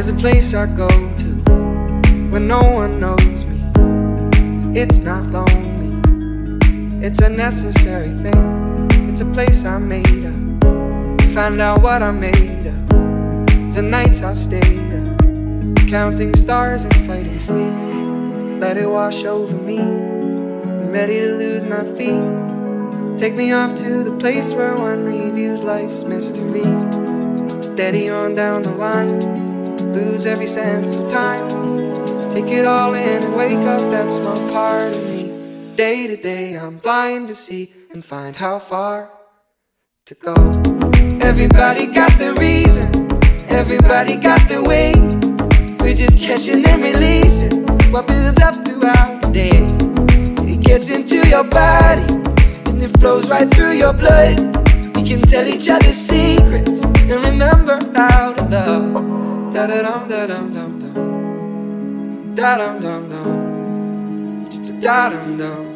There's a place I go to when no one knows me. It's not lonely, it's a necessary thing. It's a place I made up, find out what I made of. The nights I've stayed up, counting stars and fighting sleep. Let it wash over me, I'm ready to lose my feet. Take me off to the place where one reviews life's mystery. Steady on down the line, lose every sense of time. Take it all in and wake up that small part of me. Day to day I'm blind to see and find how far to go. Everybody got the reason, everybody got the way. We're just catching and releasing what builds up throughout the day. It gets into your body and it flows right through your blood. We can tell each other secrets and remember how to love. Da-da-dum, da-dum, dum, dum. Da-dum, dum, dum. Da-dum, dum.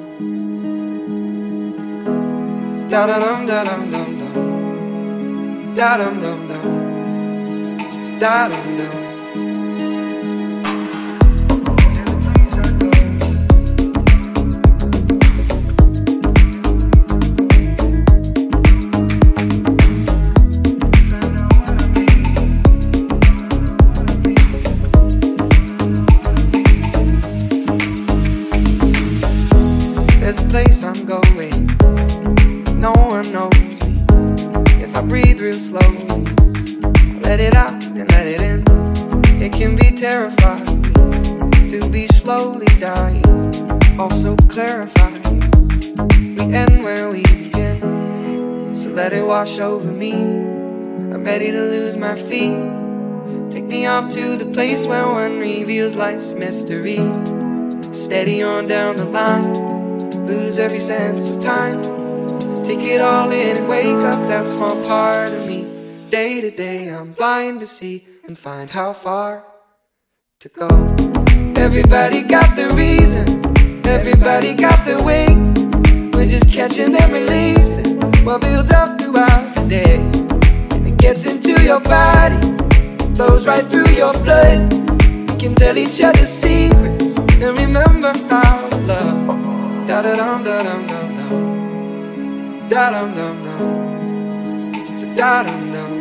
Da-da-dum, da-dum, dum, dum. Da-dum, dum, dum. Da-dum, dum. There's a place I'm going, no one knows me. If I breathe real slowly, let it out and let it in. It can be terrifying to be slowly dying, also clarifying. We end where we begin, so let it wash over me. I'm ready to lose my feet. Take me off to the place where one reveals life's mystery. Steady on down the line, lose every sense of time. Take it all in and wake up that small part of me. Day to day I'm blind to see and find how far to go. Everybody got the reason, everybody got the way. We're just catching and releasing what builds up throughout the day. And it gets into your body, flows right through your blood. We can tell each other secrets and remember how to love. Da-da-dum, da-dum, dum, dum. Da-dum, dum, dum. Da-dum, dum.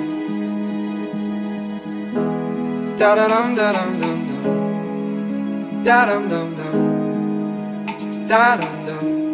Da-da-dum, da-dum, dum, dum. Da-dum, dum, dum. Da-dum, dum.